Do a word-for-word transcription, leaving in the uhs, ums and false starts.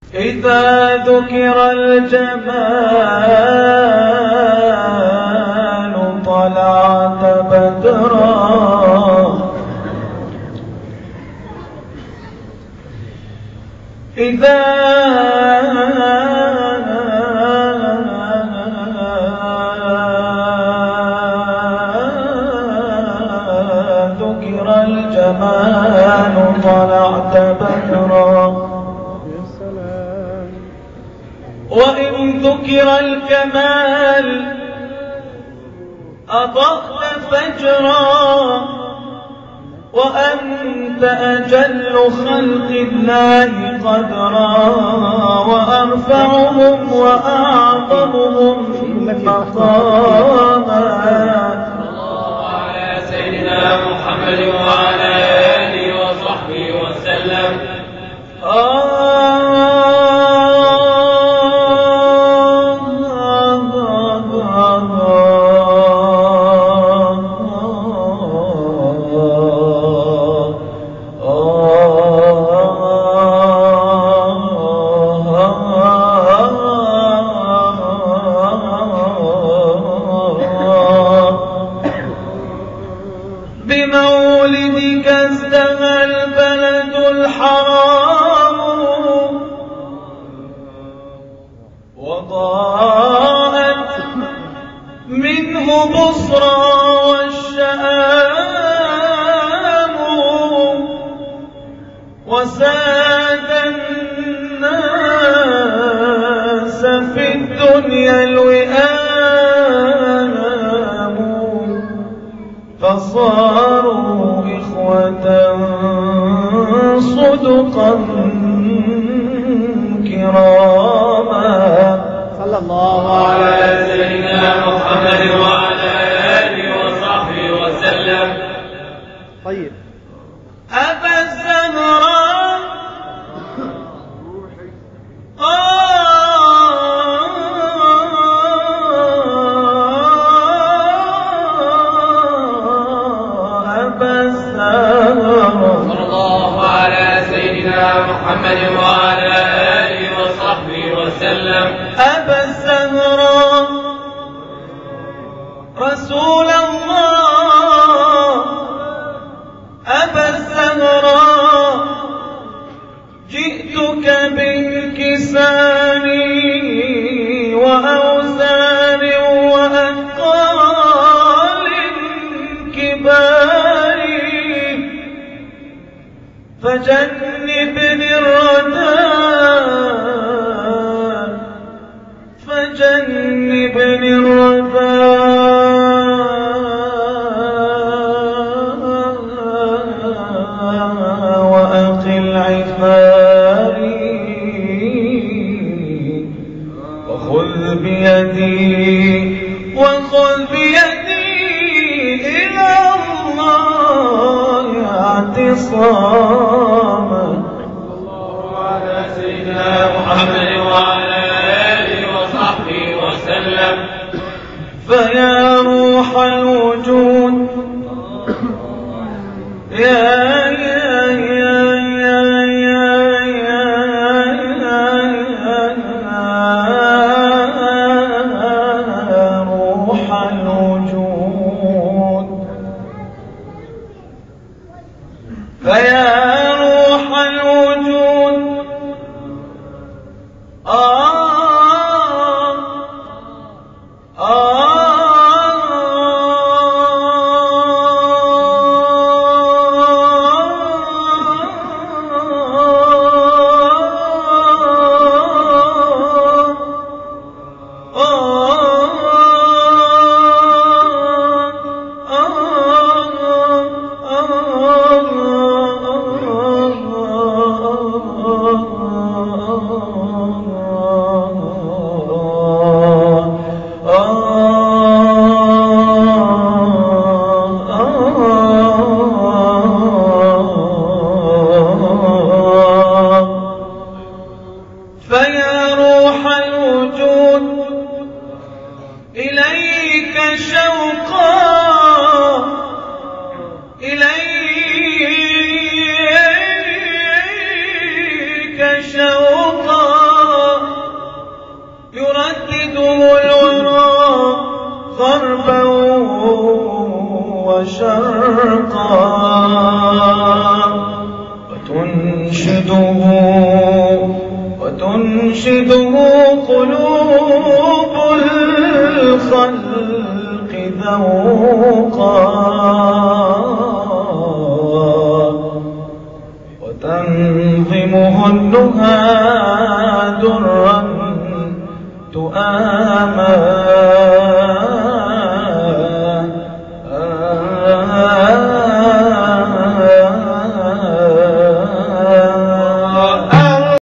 إذا ذكر الجمال طلعت بدرا، إذا ذكر الجمال طلعت بدرا، وإن ذكر الكمال أضأت فجرا، وأنت أجل خلق الله قدرا، وأرفعهم وأعظمهم مقاما. الله على سيدنا محمد وعلى آله وصحبه وسلم. بمولدك ازدهى البلد الحرام، وضاءت منه بصرى والشآم، وساد الناس في الدنيا الوئام، فصاروا إخوة صدقا كراما. صلى الله على سيدنا محمد وعلى آله وصحبه وسلم. طيب. أبا الزهراء صلى الله على سيدنا محمد وعلى آله وصحبه وسلم. أبا الزهراء رسول الله، أبا الزهراء جئتك بالكسان وأوزان وأثقال كبار، فجنبني الردى فجنبني الردى وأقل عثاري، وخذ بيدي وخذ بيدي إلى الله اعتصاما. الله على سيدنا محمد وعلى آله وصحبه وسلم. فيا روح الوجود يا يا يا يا يا يا روح الوجود، فيا روح الوجود آه آه إليك شوقا غربا وشرقا وتنشده وتنشده قلوب الخلق ذوقا وتنظمه النهى درا تؤاما